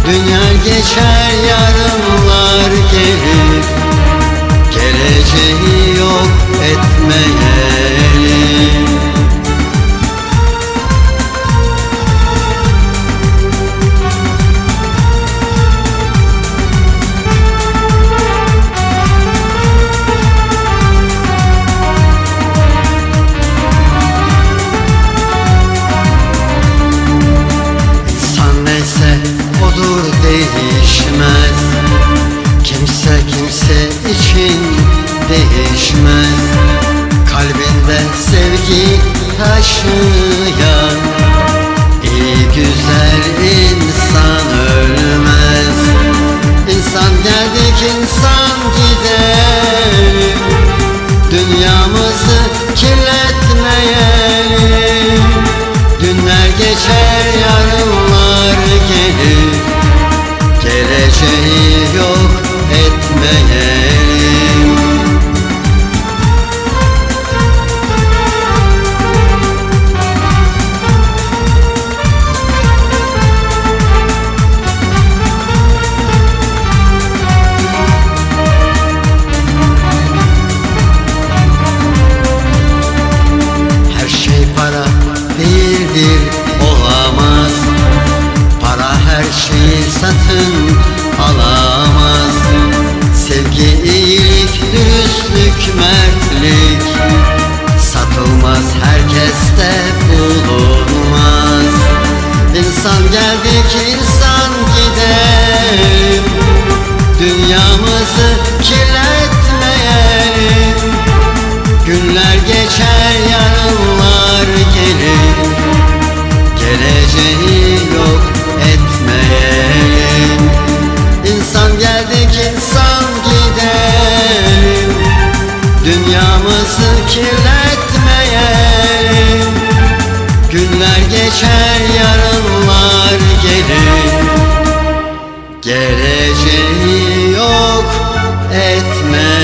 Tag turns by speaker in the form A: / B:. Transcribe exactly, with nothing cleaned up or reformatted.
A: Dünya geçer, yarınlar gelir. Geleceği yok etmeyelim. Odur, değişmez. Kimse kimse için değişmez. Kalbinde sevgi taşıyan iyi güzel insan ölmez. İnsan geldik, insan gider. Dünyamızı kirletmeyelim. Günler geçer, yarınlar gelir. Geleceği yok etmeyelim. Her şey para değildir, olamaz. Para her şeyi satın alamaz. Sevgi, iyilik, dürüstlük, mertlik satılmaz, herkeste bulunmaz. İnsan geldik, insan gider. Dünyamızı kirletmeyelim. Günler geçer, yarınlar gelir. Geleceği yok etmeyelim. İnsan geldik, insan gidelim. Dünyamızı kirletmeyelim. Günler geçer, yarınlar gelir. Geleceği yok etmeyelim.